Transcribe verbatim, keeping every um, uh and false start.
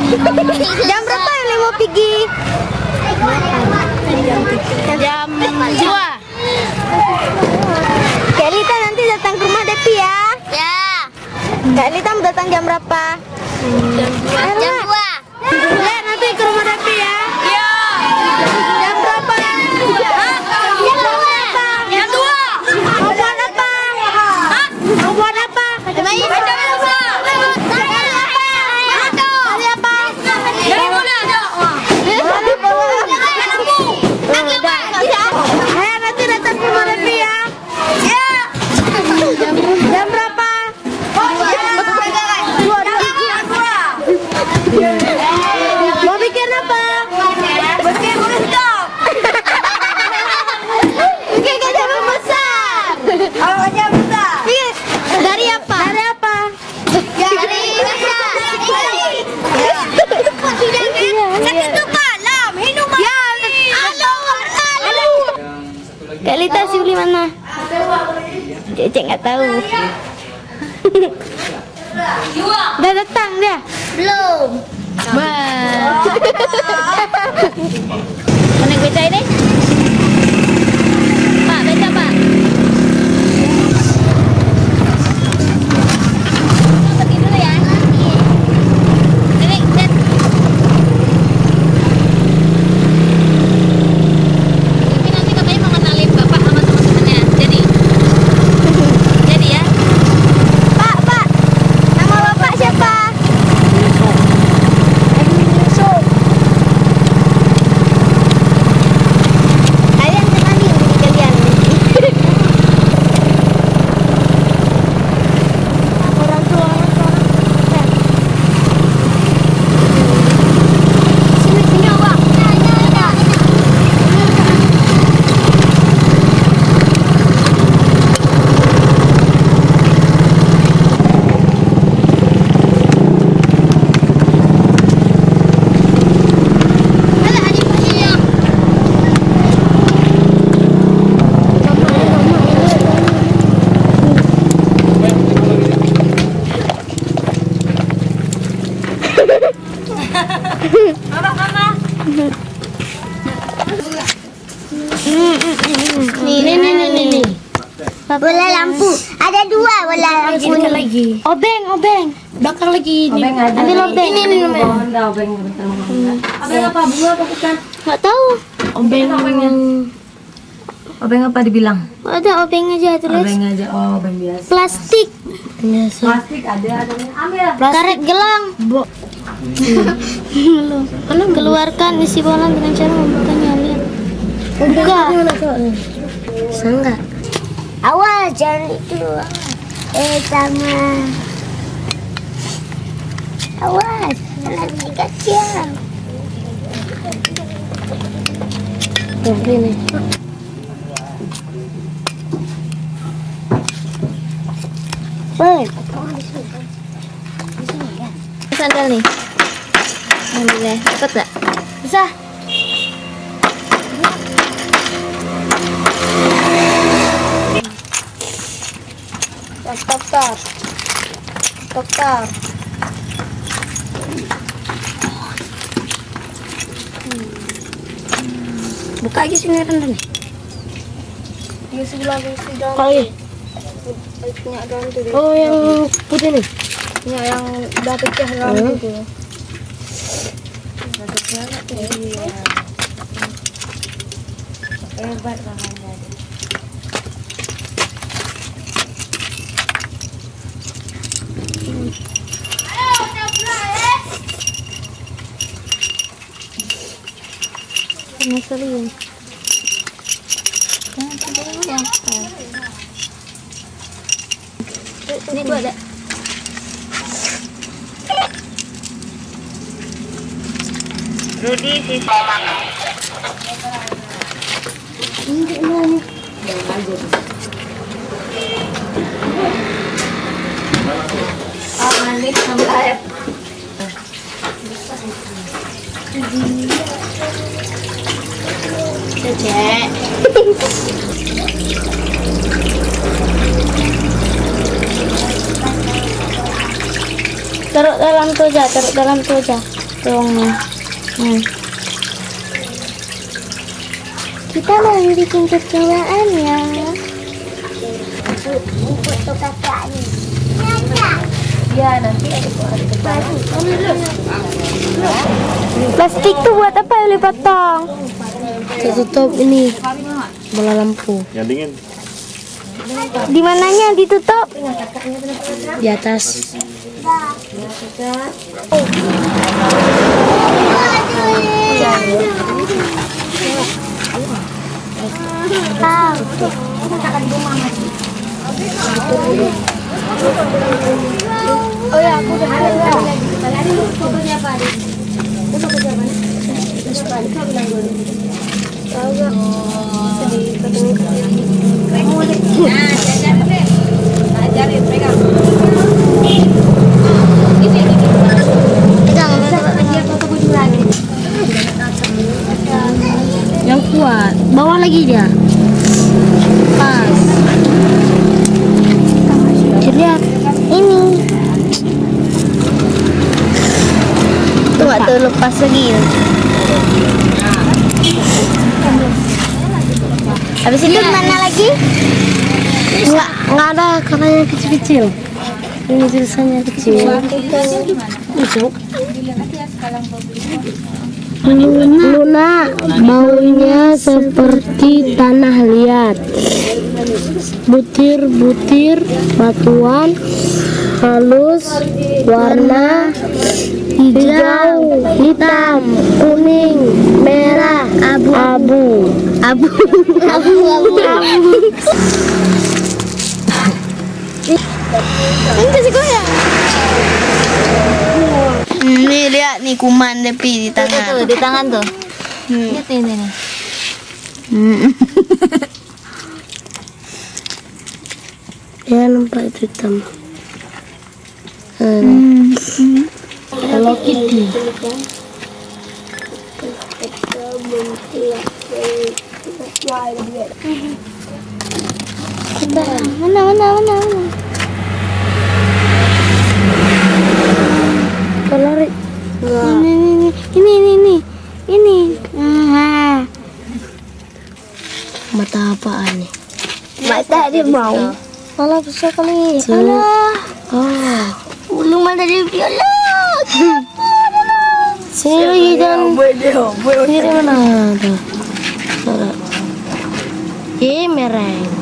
Jam berapa yang mau pergi? Jam dua. Kak Lita nanti datang ke rumah Depi ya. Ya. Kak Lita mau datang jam berapa? Jam dua. Jam dua. Ya, nanti ke rumah Depi ya. Iya. Jam berapa? Hah? Jam berapa? Jam dua. Mau buat apa? Hah? Mau buat apa? Main apa? Tadi apa? Dari mana ada? Ayo nanti datang ke rumah Depi ya. Ya. Jam berapa? Dua, dua. Mau bikin apa? Bikin rooftop. Bikin gajah besar. Oh, macam besar. Bikin dari apa? Dari apa? Dari besar. Sakit tu malam. Minum air. Halo. Halo. Kak Lita si beli mana? Cek nggak tahu. Udah datang dia? Belum. Mana beca ini? Pak, beca Pak. Pergi dulu ya. Ini dan tapi nanti katanya mau kenalin bapak sama teman-temannya. Jadi, jadi ya. Pak, Pak. Nama bapak siapa? Yusuf. Kalian kenalin diri kalian. Orang tua, orang tua. Sini, sini abang. Ada adik-adiknya. Mama, mama. Nih, nih, nih, nih, nih. Bola lampu. Ada dua bola lampu. lagi. Obeng, obeng. Belakang lagi. Obeng ada. Ambil obeng. Ini, ini, ini. Obeng Obeng apa? Bunga apa bukan? Nggak tahu. Obeng. Obeng apa dibilang? Ada obeng aja tulis. Obeng aja. Oh, obeng biasa. Plastik. Plastik ada, ada. Ambil. Karet gelang. Bo. Belum. Keluarkan isi bola dengan cara membukanya. Lihat. Buka. Sangga. Awas jangan itu. Eh sama. Awas. Nanti kasihan. Tuh, ini. Ber. Sandal nih. Ambil deh. Dapat nggak? Bisa. Stop, stop. Stop, stop. Buka aja sini rendah nih. Di sebelah di dalam. Kali. Punya dalam tuh. Oh, yang putih nih. Punya yang udah pecah dalam Hmm. itu. Hebat banget. Ngeselin. Ini gua ada. Rudi sisi. Oh, mandi sambil air. Cek. Taruh dalam tuh aja, taruh dalam tuh aja. potong. Hmm. Kita mau bikin percobaan ya. Foto kakak ni. Ya nanti ada ada Plastik tuh buat apa Yuli potong? Tertutup ini bola lampu. Yang dingin. Di mananya ditutup? Di atas. Oh ya, aku udah ada. fotonya apa adik? Fotonya apa? Nah, ajarin deh. Ajarin, pegang. Ini ini. Jangan dia foto kucing lagi. Yang kuat. Bawa lagi dia. Pas. Lihat ini. Tuh nggak terlepas lagi. Habis itu mana lagi? Nggak, nggak ada katanya kecil-kecil. Ini tulisannya kecil. Itu. Luna, baunya seperti tanah liat. Butir-butir batuan halus, warna hijau, hitam, kuning, merah, abu-abu. Abu. Abu. Abu. Ini kasih goyang. Ini lihat nih kuman depi di tangan. Tuh, di tangan tuh. Lihat ini nih. Ya nampak itu hitam. Hmm. Hello Kitty. Mana mana mana mana. Lari. Ini ini ini ini ini ini. Ah. Mata apaan nih? Mata dia mau. Malah besar kali. Alah. Oh. Ulu mata dia viola. Sini lagi jangan. Sini mana tuh? Mana? Ih mereng.